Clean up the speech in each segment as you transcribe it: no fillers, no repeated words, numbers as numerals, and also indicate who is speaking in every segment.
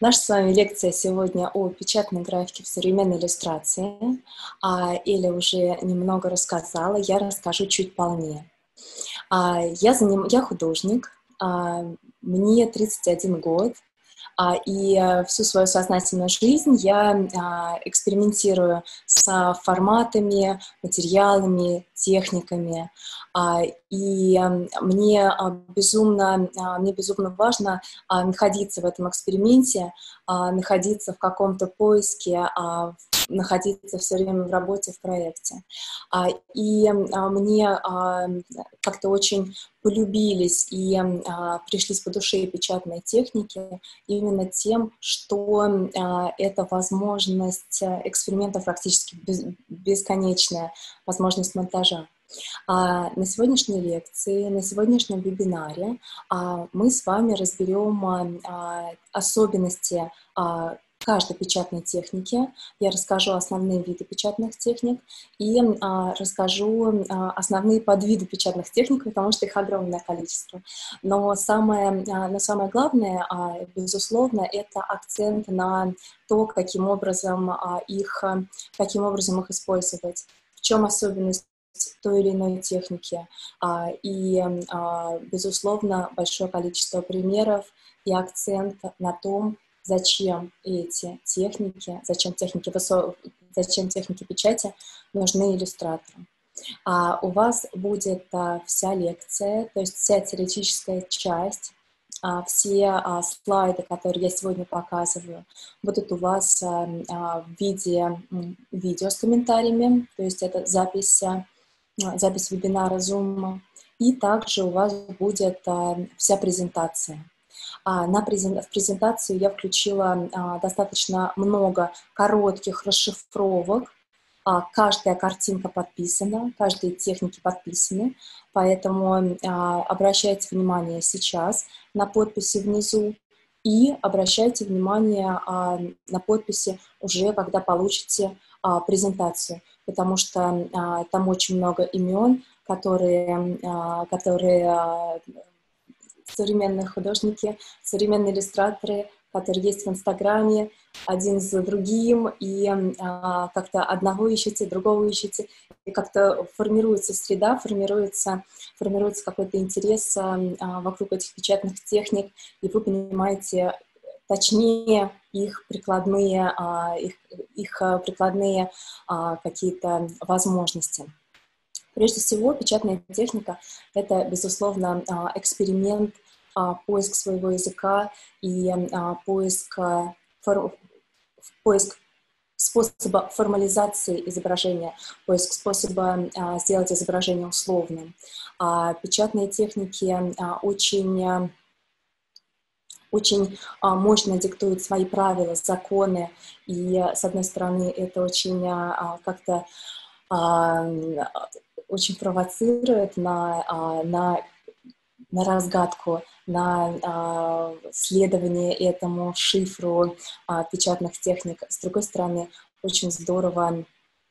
Speaker 1: Наша с вами лекция сегодня о печатной графике в современной иллюстрации. Эля уже немного рассказала, я расскажу чуть полнее. Я художник, мне 31 год, и всю свою сознательную жизнь я экспериментирую с форматами, материалами, техниками. И мне безумно важно находиться в этом эксперименте, находиться в каком-то поиске, находиться все время в работе, в проекте. Мне как-то очень полюбились и пришлись по душе печатные техники именно тем, что это возможность экспериментов практически бесконечная, возможность монтажа. На сегодняшней лекции, на сегодняшнем вебинаре мы с вами разберем особенности каждой печатной техники. Я расскажу основные виды печатных техник и расскажу основные подвиды печатных техник, потому что их огромное количество. Но самое главное, безусловно, это акцент на то, каким образом их использовать, в чем особенность той или иной техники. Безусловно, большое количество примеров и акцент на том, зачем техники печати нужны иллюстраторам. У вас будет вся лекция, то есть вся теоретическая часть, все слайды, которые я сегодня показываю, будут у вас в виде видео с комментариями, то есть это запись вебинара Zoom, и также у вас будет вся презентация. В презентацию я включила достаточно много коротких расшифровок. Каждая картинка подписана, каждые техники подписаны, поэтому обращайте внимание сейчас на подписи внизу и обращайте внимание на подписи уже, когда получите презентацию, потому что там очень много имен, которые современные художники, современные иллюстраторы, которые есть в Инстаграме, один за другим, и как-то одного ищете, другого ищете, и как-то формируется среда, формируется какой-то интерес вокруг этих печатных техник, и вы понимаете точнее их прикладные какие-то возможности. Прежде всего, печатная техника — это, безусловно, эксперимент, поиск своего языка и поиск способа формализации изображения, поиск способа сделать изображение условным. Печатные техники очень мощно диктуют свои правила, законы, и, с одной стороны, это очень как-то очень провоцирует на разгадку, на следование этому шифру печатных техник. С другой стороны, очень здорово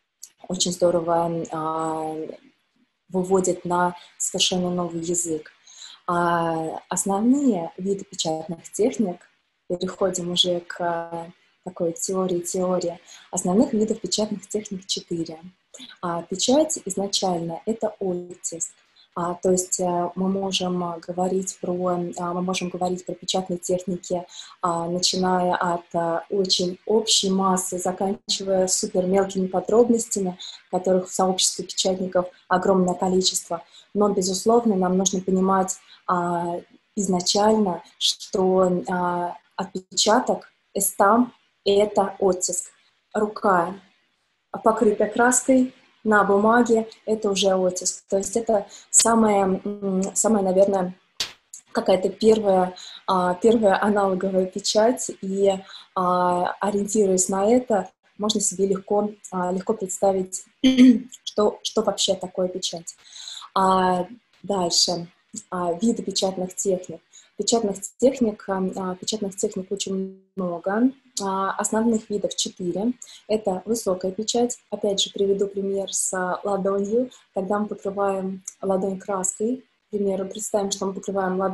Speaker 1: выводит на совершенно новый язык. Основные виды печатных техник, переходим уже к такой теории. Основных видов печатных техник 4. Печать изначально — это оттиск. То есть мы можем говорить про печатные техники, начиная от очень общей массы, заканчивая супер мелкими подробностями, которых в сообществе печатников огромное количество. Но, безусловно, нам нужно понимать изначально, что отпечаток, эстамп — это оттиск. Рука, покрытая краской на бумаге, это уже оттиск. То есть это самая, наверное, какая-то первая аналоговая печать, и ориентируясь на это, можно себе легко представить, что вообще такое печать. Дальше. Виды печатных техник. Печатных техник очень много. Основных видов 4. Это высокая печать. Опять же, приведу пример с ладонью. Когда мы покрываем ладонь краской, к примеру, представим, что мы покрываем ладонь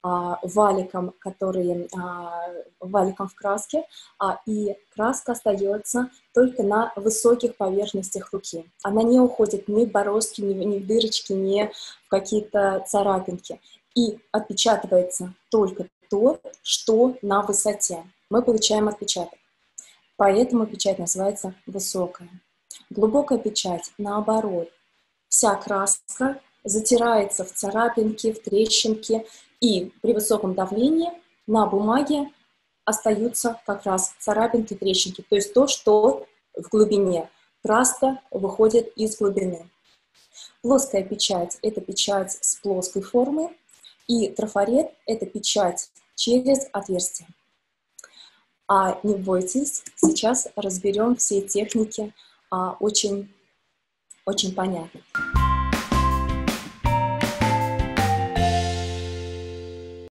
Speaker 1: валиком, валиком в краске, и краска остается только на высоких поверхностях руки. Она не уходит ни в бороздки, ни в дырочки, ни в какие-то царапинки. И отпечатывается только то, что на высоте. Мы получаем отпечаток. Поэтому печать называется высокая. Глубокая печать, наоборот, вся краска затирается в царапинки, в трещинки, и при высоком давлении на бумаге остаются как раз царапинки, трещинки, то есть то, что в глубине. Краска выходит из глубины. Плоская печать – это печать с плоской формой, и трафарет – это печать через отверстие. Не бойтесь, сейчас разберем все техники очень понятно.